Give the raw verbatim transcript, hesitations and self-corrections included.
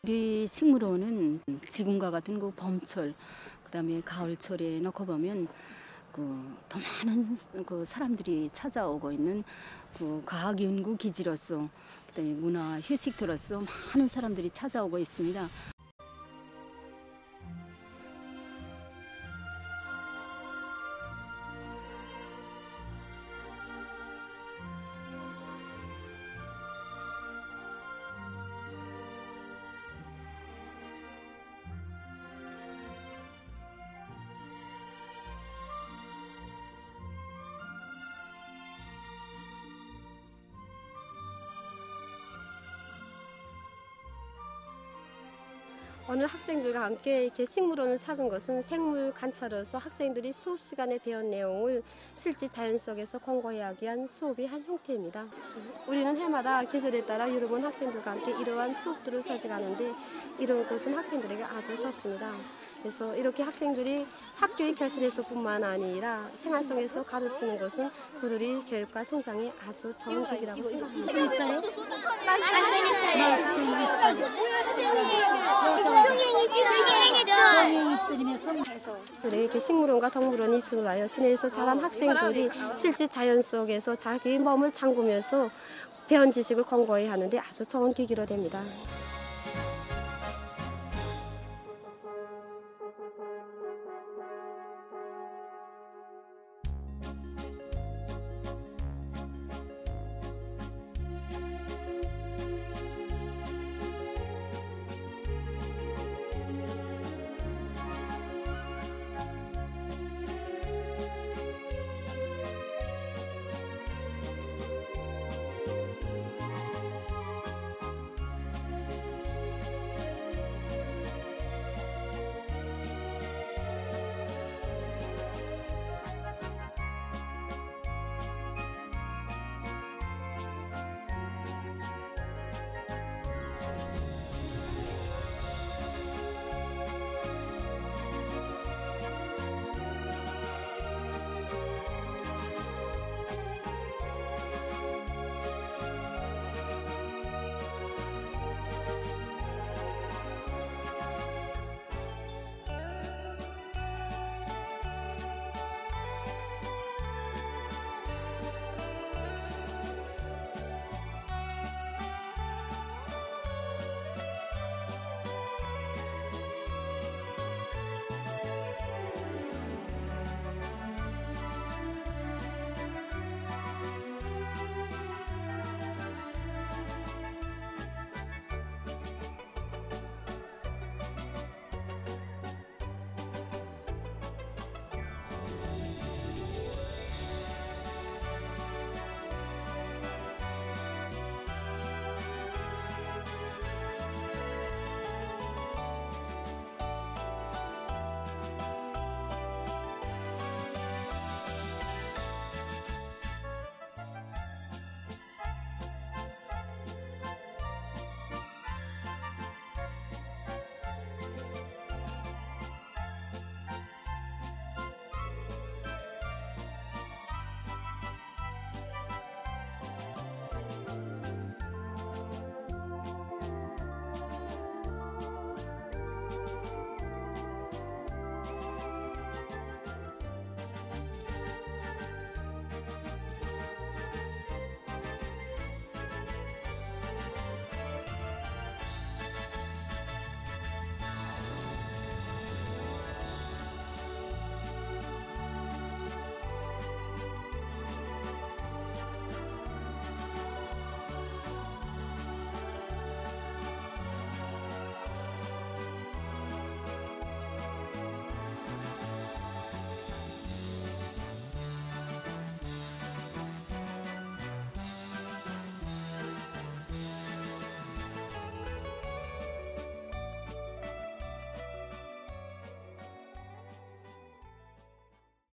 우리 식물원은 지금과 같은 그 봄철, 그다음에 가을철에 놓고 보면 그 더 많은 그 사람들이 찾아오고 있는 그 과학 연구 기지로서, 그다음에 문화 휴식터로서 많은 사람들이 찾아오고 있습니다. 오늘 학생들과 함께 이렇게 식물원을 찾은 것은 생물 관찰로서 학생들이 수업 시간에 배운 내용을 실제 자연 속에서 공고하기 위한 수업의 한 형태입니다. 우리는 해마다 계절에 따라 여러 번 학생들과 함께 이러한 수업들을 찾아가는데 이런 곳은 학생들에게 아주 좋습니다. 그래서 이렇게 학생들이 학교의 교실에서뿐만 아니라 생활 속에서 가르치는 것은 그들이 교육과 성장에 아주 좋은 계기라고 생각합니다. 이렇게 식물원과 동물원이 있으며 시내에서 자란 학생들이 실제 자연 속에서 자기의 몸을 잠그면서 배운 지식을 공부해야 하는데 아주 좋은 계기로 됩니다.